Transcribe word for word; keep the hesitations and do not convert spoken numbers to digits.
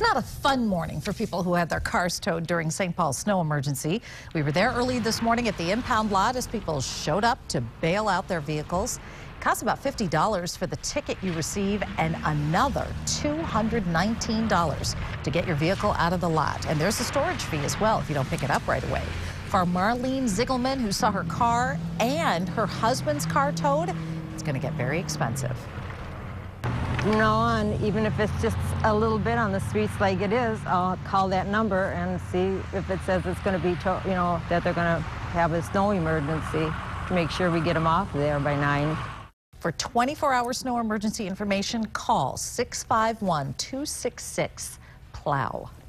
It's not a fun morning for people who had their cars towed during Saint Paul's snow emergency. We were there early this morning at the impound lot as people showed up to bail out their vehicles. It costs about fifty dollars for the ticket you receive and another two hundred nineteen dollars to get your vehicle out of the lot. And there's a storage fee as well if you don't pick it up right away. For Marlene Ziegelman, who saw her car and her husband's car towed, it's going to get very expensive. From now on, even if it's just a little bit on the streets like it is, I'll call that number and see if it says it's going to be, to you know, that they're going to have a snow emergency to make sure we get them off there by nine. For twenty-four hour snow emergency information, call six five one, two six six, P L O W.